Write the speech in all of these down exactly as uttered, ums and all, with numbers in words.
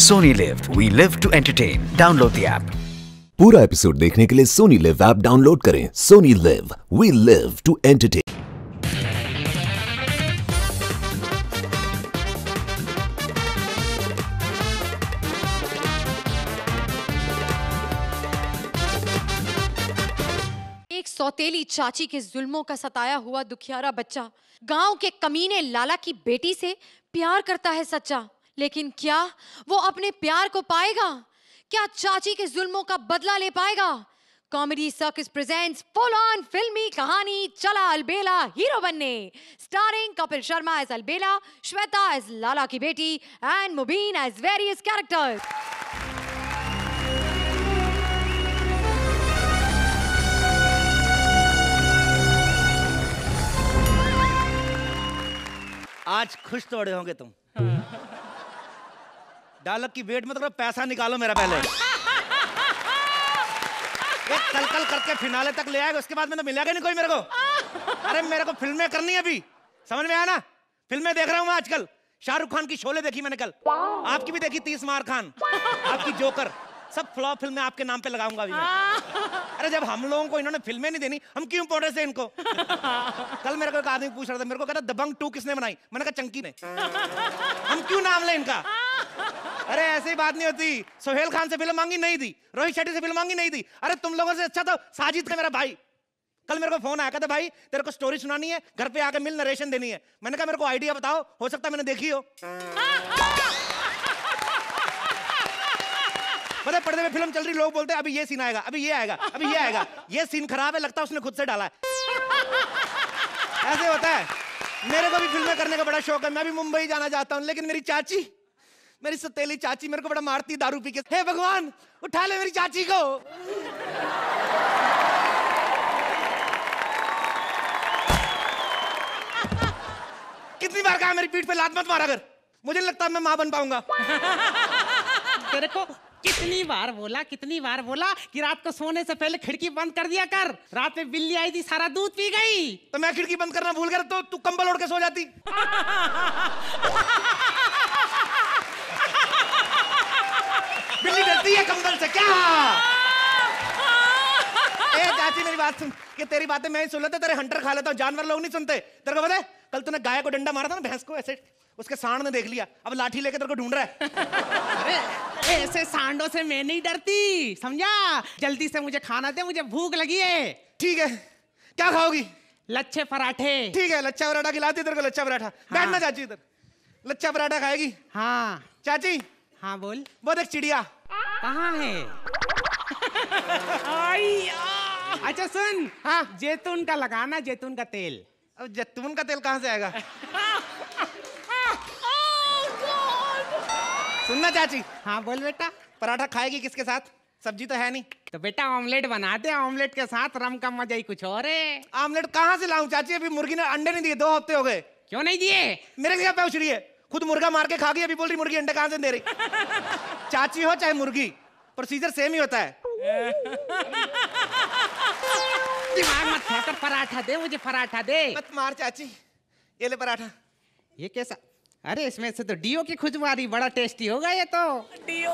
Sony LIV, we live to entertain. Download the app. पूरा episode देखने के लिए सोनी लिव ऐप डाउनलोड करें। Sony LIV, we live to entertain. एक सौतेली चाची के जुल्मों का सताया हुआ दुखियारा बच्चा गांव के कमीने लाला की बेटी से प्यार करता है सच्चा, लेकिन क्या वो अपने प्यार को पाएगा? क्या चाची के जुल्मों का बदला ले पाएगा? Comedy circus presents full on फिल्मी कहानी चला अलबेला हीरो बनने, starring Kapil Sharma as Albela, Shweta as Lala की बेटी and Mubeen as various characters. आज खुश तो बड़े होंगे तुम। डायलॉग की वेट में तो पैसा निकालो मेरा पहले। एक कल कल करके फिनाले तक ले आएगा, उसके बाद में तो मिलेगा नहीं कोई मेरे को। अरे मेरे को फिल्में करनी है अभी, समझ में आया ना? फिल्में देख रहा हूँ मैं आजकल। शाहरुख खान की शोले देखी मैंने कल, आपकी भी देखी तीस मार खान, आपकी जोकर, सब फ्लॉप फिल्में आपके नाम पे लगाऊंगा अभी मैं। अरे जब हम लोगों को इन्होंने फिल्में नहीं देनी, हम क्यों पढ़े से इनको? कल मेरे को एक आदमी पूछ रहा था, मेरे को कहता दबंग टू किसने बनाई? मैंने कहा चंकी ने। हम क्यों नाम ले इनका? अरे ऐसी बात नहीं होती। सोहेल खान से फिल्म मांगी नहीं दी, रोहित शेट्टी से फिल्म मांगी नहीं दी। अरे तुम लोगों से अच्छा तो साजिद का मेरा भाई। कल मेरे को फोन आया, कहता भाई तेरे को स्टोरी सुनानी है, घर पे आके मिल, नरेशन देनी है। मैंने कहा मेरे को आइडिया बताओ, हो सकता है मैंने देखी हो। पता पर्दे में फिल्म चल रही, लोग बोलते हैं अभी ये सीन आएगा, अभी ये आएगा, अभी ये आएगा, ये सीन खराब है, लगता है उसने खुद से डाला है। ऐसे होता है। मेरे को भी फिल्में करने का बड़ा शौक है, मैं भी मुंबई जाना चाहता हूँ, लेकिन मेरी चाची, मेरी सतेली चाची मेरे को बड़ा मारती दारू पी के। हे भगवान उठा ले मेरी चाची को। कितनी बार कहा मेरी पीठ पे लात मत मारा कर, मुझे नहीं लगता मैं मां बन पाऊंगा। तेरे को कितनी बार बोला कितनी बार बोला कि रात को सोने से पहले खिड़की बंद कर दिया कर। रात में बिल्ली आई थी, सारा दूध पी गई। तो मैं खिड़की बंद करना भूल गया तो तू कंबल ओढ़ के सो जाती। बिल्ली डरती है कंबल से क्या? ए चाची मेरी बात सुन, कि तेरी बातें मैं ही सुन लेता, तेरे हंटर खा लेता हूँ, जानवर लोग नहीं सुनते। तेरे को पता है कल तूने गाय को डंडा मारा था ना, भैंस को, ऐसे उसके सांड ने देख लिया, अब लाठी लेके तेरे को ढूंढ रहा है। अरे ऐसे सांडों से मैं नहीं डरती, समझा? जल्दी से मुझे खाना दे, मुझे भूख लगी है। ठीक है, क्या खाओगी? लच्छे पराठे। ठीक है, लच्छा पराठा खिलाती तेरे को, लच्छा पराठा। बैठना चाची इधर, लच्छा पराठा खाएगी? हाँ चाची। हाँ बोल। वो देख चिड़िया कहाँ है? अच्छा सुन, हाँ जैतून का लगाना, जैतून का तेल। अब जैतून का तेल कहाँ से आएगा? सुनना चाची। हाँ बोल बेटा। पराठा खाएगी किसके साथ? सब्जी तो है नहीं। तो बेटा ऑमलेट बना दे, ऑमलेट के साथ रम का मजा ही कुछ और है। ऑमलेट कहाँ से लाऊं चाची? अभी मुर्गी ने अंडे नहीं दिए, दो हफ्ते हो गए। क्यों नहीं दिए? मेरे क्या पूछ रही है? खुद मुर्गा मार के खा गई, अभी बोल रही मुर्गी अंडे कहाँ से दे रही? चाची हो चाहे मुर्गी, प्रोसीजर सेम ही होता है। दिमाग मत खाकर पराठा दे मुझे, पराठा दे। मत मार चाची, ये ले पराठा। ये कैसा? अरे इसमें से तो डीओ की खुशबू आ रही, बड़ा टेस्टी होगा ये तो। डीओ।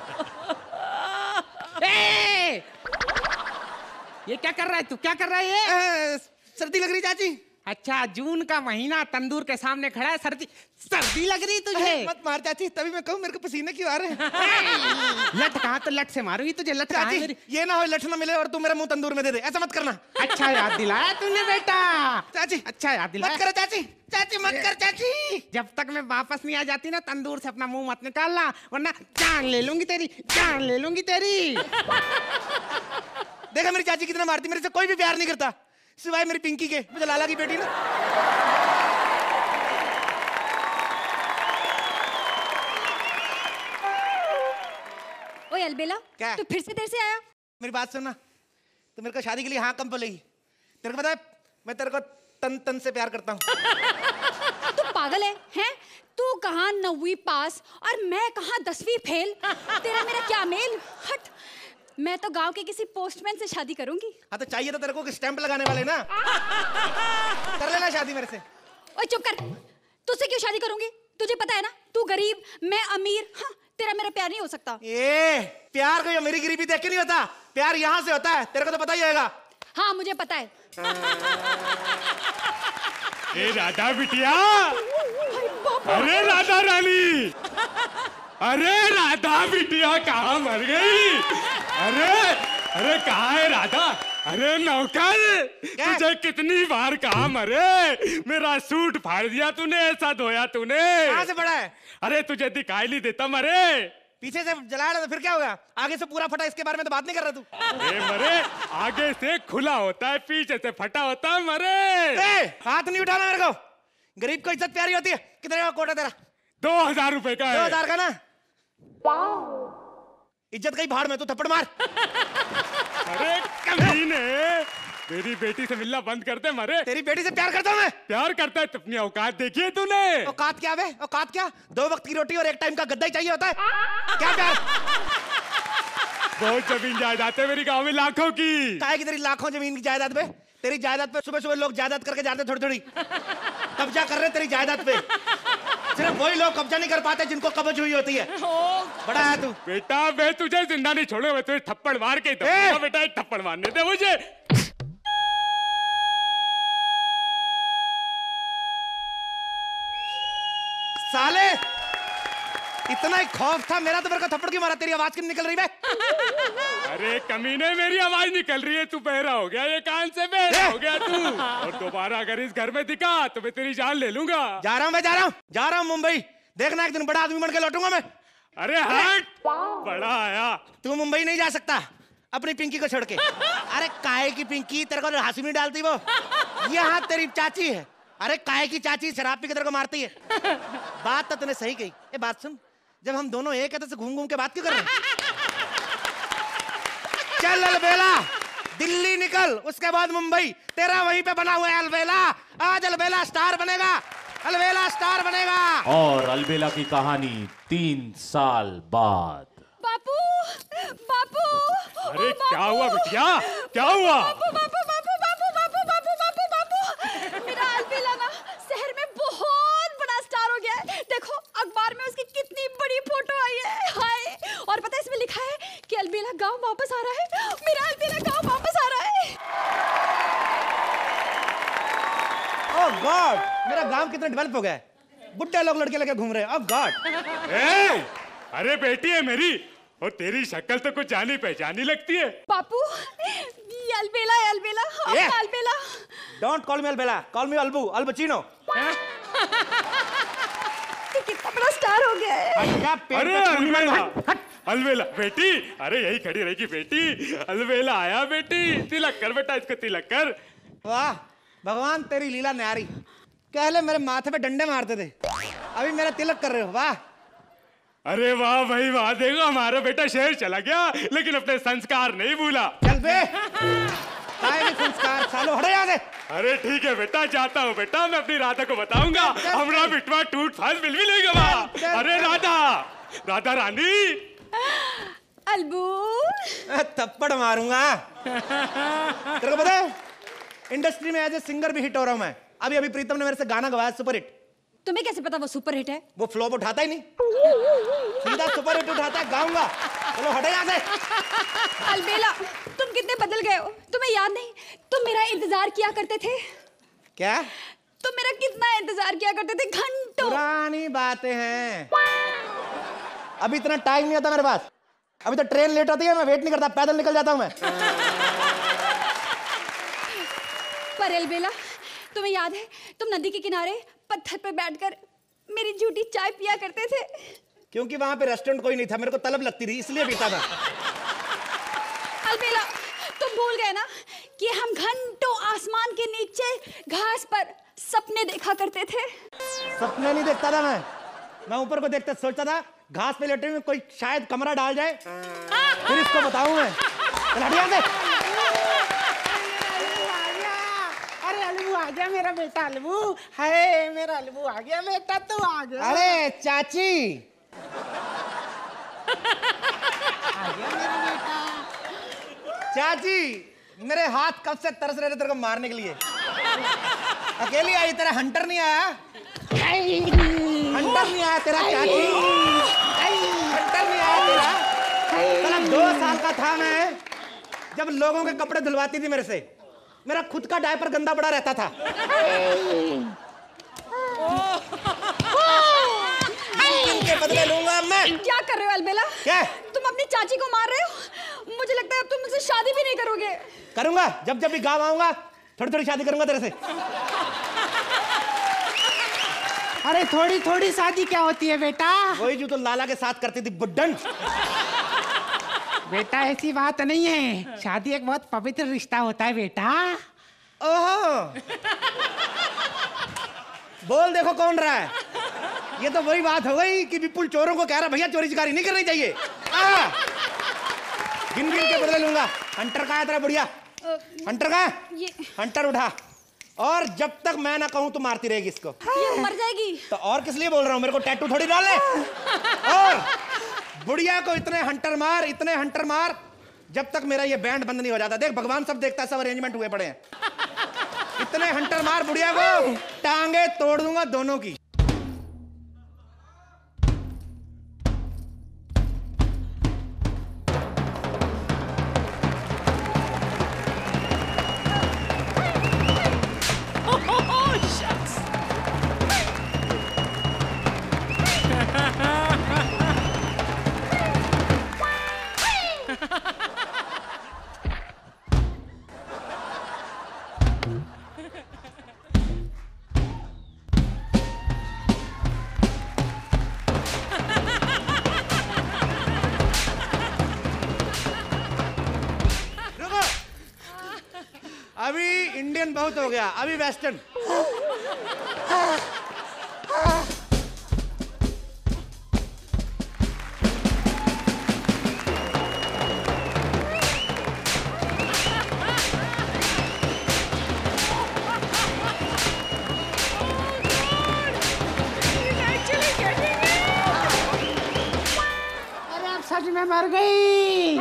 ए! ये क्या कर रहा है तू? क्या कर रहा है ये? ए, सर्दी लग रही चाची। अच्छा जून का महीना, तंदूर के सामने खड़ा है, सर्दी सर्दी लग रही तुझे? मत मार चाची, तभी मैं कहूँ मेरे को पसीने क्यों आ रहे हैं। लट कहाँ? तो लट से मारूंगी तुझे। लट कहाँ है? ये ना हो लठ ना मिले और तू मेरा मुंह तंदूर में दे दे, ऐसा मत करना। अच्छा याद दिलाया तूने बेटा। चाची अच्छा याद दिलाया। मत कर चाची, चाची मत कर चाची। जब तक मैं वापस नहीं आ जाती ना, तंदूर से अपना मुंह मत निकालना, वरना जान ले लूंगी तेरी, जान ले लूंगी तेरी। देखा मेरी चाची कितना मारती, मेरे से कोई भी प्यार नहीं करता सिवाय मेरी पिंकी के, मुझे लाला की बेटी ना। ओए अलबेला, क्या? तू फिर से देर से आया? मेरी बात सुनना, तो मेरे को शादी के लिए हाँ कम बोलेगी? तेरे को पता है मैं तेरे को तन तन से प्यार करता हूँ। तू पागल है, हैं? तू कहाँ नौवीं पास और मैं कहाँ दसवीं फेल? तेरा मेरा क्या मेल? हट। मैं तो गांव के किसी पोस्टमैन से शादी करूंगी। हाँ तो चाहिए तो तेरे को स्टैंप लगाने वाले ना। कर लेना शादी मेरे से। ओए चुप कर, तुझसे क्यों शादी करूंगी? तुझे पता है ना, तू गरीब मैं अमीर। हाँ तेरा मेरा प्यार नहीं हो सकता। ए, प्यार को मेरी गरीबी देख के नहीं होता, प्यार यहाँ से होता है, तेरे को तो पता ही होगा। हाँ मुझे पता है। ए राधा बिटिया, अरे राधा रानी, अरे राधा बिटिया कहाँ मर गई? अरे अरे कहाँ है राधा? अरे नौकर, तुझे कितनी बार कहा मरे? मेरा सूट फाड़ दिया तूने, ऐसा धोया तूने। कहाँ से पड़ा है? अरे तुझे दिखाई नहीं देता मरे? पीछे से जलाया तो फिर क्या होगा? आगे से पूरा फटा, इसके बारे में तो बात नहीं कर रहा तू। ए मरे, आगे से खुला होता है, पीछे से फटा होता है मरे। ए, हाथ नहीं उठाना मेरे को, गरीब को इज्जत प्यारी होती है। कितने का कोट है तेरा? दो हजार रुपए का है। दो हजार का ना? इज्जत कहीं भाड़ में, तू थप्पड़ मार। अरे कमीने, मेरी बेटी से मिलना बंद कर दे मरे। तेरी बेटी से प्यार करता हूँ मैं। प्यार करता है तो अपनी औकात देखिए तूने। औकात क्या बे? औकात क्या? दो वक्त की रोटी और एक टाइम का गद्दा ही चाहिए होता है। क्या प्यार? बहुत जमीन जायदाद है मेरी गांव में, लाखों की। काहे की तेरी लाखों जमीन की जायदाद पे? तेरी जायदाद पे सुबह सुबह लोग जायदाद करके जाते थोड़ी थोड़ी, कब्जा कर रहे तेरी जायदाद पे। सिर्फ वही लोग कब्जा नहीं कर पाते जिनको कब्ज हुई होती है। बड़ा है तू। बेटा मैं तुझे जिंदा नहीं छोड़ूंगा, मैं तुझे थप्पड़ मार के दे। बेटा एक थप्पड़ मारने दे मुझे। साले, इतना ही खौफ था मेरा तो मेरे को थप्पड़ क्यों मारा? तेरी आवाज क्यों निकल रही है? अरे कमीने, मेरी आवाज निकल रही है, तू बहरा हो गया, ये कान से बहरा हो गया तू। और दोबारा अगर इस घर में दिखा तो मैं तेरी जान ले लूंगा। जा रहा हूँ, मैं जा रहा हूँ, जा रहा हूँ मुंबई। देखना एक दिन बड़ा आदमी बन के लौटूंगा मैं। अरे हट, बड़ा आया। तू मुंबई नहीं जा सकता अपनी पिंकी को छोड़ के। अरे काहे की पिंकी? तेरे को हंसी नहीं डालती वो। यहाँ तेरी चाची है। अरे काहे की चाची? शराब पी के तेरे को मारती है। बात तो तूने सही कही। ए बात सुन, जब हम दोनों एक है तो घूम घूम के बात क्यों कर रहे हैं? चल अलबेला, दिल्ली निकल, उसके बाद मुंबई। तेरा वहीं पे बना हुआ है अलबेला। आज अलबेला स्टार बनेगा, अलबेला स्टार बनेगा। और अलबेला की कहानी तीन साल बाद। बापू, बापू। अरे क्या हुआ बिटिया, क्या हुआ? बापू, बापू, बापू, बापू, बापू, बापू, बापू, बापू। मेरा अलबेला ना शहर में बहुत बड़ा स्टार हो गया है। देखो अखबार में उसकी कितनी बड़ी फोटो आई है। हाय, और पता है इसमें लिखा है कि अलबेला गांव वापस आ रहा है। मेरा अलबेला गांव वापस आ रहा है। ओह गॉड, मेरा गांव कितना डेवलप हो गया है। बुड्ढे लोग लड़के लेके घूम रहे हैं। ओह गॉड। ए, अरे बेटी है मेरी, और तेरी शक्ल तो कुछ जानी पहचानी लगती है। बापू, ये अलबेला है, अलबेला, अपना Albela. Don't call me Albela, call me Albu, Albachino. कितना बड़ा स्टार हो गया है। अरे अलबेला, अलबेला बेटी, अरे यही खड़ी रहेगी बेटी। अलबेला आया बेटी, तिलक कर बेटा, इसको तिलक कर। वाह भगवान, तेरी लीला न्यारी। पहले मेरे माथे पे डंडे मारते थे, अभी मेरा तिलक कर रहे हो। वाह, अरे वाह भाई वाह, देखो हमारा बेटा शहर चला गया लेकिन अपने संस्कार नहीं भूला। चल बे, काहे नहीं संस्कार? सालो हटो यहाँ से। अरे ठीक है बेटा, जाता हूँ बेटा, मैं अपनी राधा को बताऊंगा। हमारा बिटवा टूट फास मिल भी नहीं गवा। अरे राधा, राधा रानी। अलबू, थप्पड़ मारूंगा। तेरे को पता है इंडस्ट्री में एज ए सिंगर भी हिट हो रहा हूं मैं। अभी अभी प्रीतम ने मेरे से गाना गवाया सुपर हिट। तुम्हें कैसे पता वो सुपर हिट है? वो फ्लॉप उठाता ही नहीं, सीधा सुपर हिट उठाता है। गाऊंगा। चलो हटो यहाँ से। अलबेला, तुम कितने बदल गए हो। तुम्हें याद नहीं, तुम मेरा इंतजार किया करते थे। क्या? तुम मेरा कितना इंतजार किया करते थे, घंटों। पुरानी बातें हैं, अभी इतना टाइम नहीं आता मेरे पास। अभी तो ट्रेन लेट होती है, मैं वेट नहीं करता, पैदल निकल जाता हूं मैं। पर अलबेला, तुम्हें याद है तुम नदी के किनारे पत्थर पर बैठकर मेरी झूठी चाय पिया करते थे? क्योंकि वहां पे रेस्टोरेंट कोई नहीं था, मेरे को तलब लगती थी इसलिए पीता था। अलबेला, तुम भूल गए ना कि हम घंटों आसमान के नीचे घास पर सपने देखा करते थे। सपने नहीं देखता था मैं, मैं ऊपर को देखता सोचता था घास पे लेटे हुए कोई शायद कमरा डाल जाए, फिर इसको बताऊं मैं। अरे अलबू आ गया मेरा बेटा, अलबू है मेरा अलबू आ गया बेटा, तू आ गया। अरे चाची, आ गया मेरा बेटा। चाची मेरे हाथ कब से तरस रहे थे तेरे को मारने के लिए। अकेली आई, तेरा हंटर नहीं आया? हंटर नहीं आया तेरा चाची? था मैं जब लोगों के कपड़े धुलवाती थी मेरे से। मेरा खुद का डायपर गंदा पड़ा रहता था। इनके बदले लूंगा मैं। क्या कर रहे हो अलबेला? क्या? तुम अपनी चाची को मार रहे हो? मुझे लगता है अब तुम मुझसे शादी भी नहीं करोगे। करूंगा, जब जब भी गाँव आऊंगा थोड़ी थोड़ी शादी करूंगा तेरे से। अरे थोड़ी थोड़ी शादी क्या होती है बेटा? वही जो तो लाला के साथ करती थी बुड्ढन। बेटा ऐसी बात नहीं है, शादी एक बहुत पवित्र रिश्ता होता है बेटा। ओहो, बोल देखो कौन रहा है। ये तो वही बात हो गई कि विपुल चोरों को कह रहा भैया चोरी चिकारी नहीं करनी चाहिए। गिन गिन के बदले लूंगा। हंटर कहाँ है तेरा बुढ़िया? हंटर कहाँ है? ये हंटर उठा, और जब तक मैं ना कहूं तो मारती रहेगी इसको। ये मर जाएगी। तो और किस लिए बोल रहा हूं? मेरे को टैटू थोड़ी डालने। और बुढ़िया को इतने हंटर मार, इतने हंटर मार जब तक मेरा ये बैंड बंद नहीं हो जाता। देख भगवान सब देखता है, सब अरेंजमेंट हुए पड़े हैं। इतने हंटर मार बुढ़िया को, टांगे तोड़ दूंगा दोनों की। अभी इंडियन बहुत हो गया, अभी वेस्टर्न। अरे आप सच में मर गई।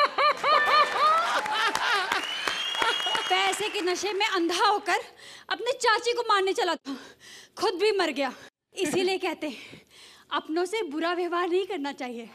पैसे के नशे में अंधा होकर अपने चाची को मारने चला था, खुद भी मर गया। इसीलिए कहते हैं अपनों से बुरा व्यवहार नहीं करना चाहिए।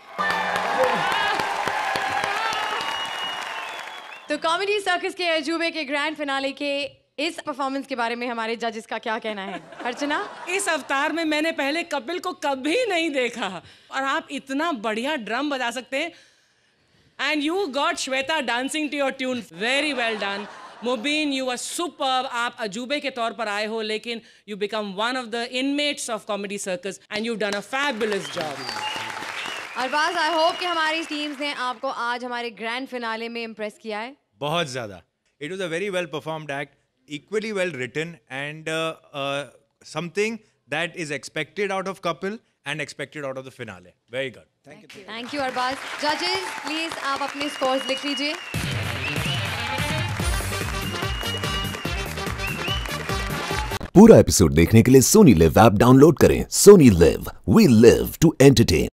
तो कॉमेडी सर्कस के अजूबे के ग्रैंड फिनाले के इस परफॉर्मेंस के बारे में हमारे जजेस का क्या कहना है? अर्चना, इस अवतार में मैंने पहले कपिल को कभी नहीं देखा, और आप इतना बढ़िया ड्रम बजा सकते हैं। And you got Shweta dancing to your tune, very well done. Mubeen, you are superb. आप अजूबे के तौर पर आए हो, लेकिन you become one of the inmates of comedy circus and you done a fabulous job. Arbaaz, I hope कि हमारी टीम्स ने आपको आज हमारे ग्रैंड फिनाले में इम्प्रेस किया है। बहुत ज़्यादा। It was a very well performed act, equally well written, and uh, uh, something that is expected out of Kapil and expected out of the finale. Very good. Thank you. Thank you Arbaaz. जजेस please आप अपने scores लिख लीजिए। पूरा episode देखने के लिए Sony LIV app download करें। Sony LIV, we live to entertain.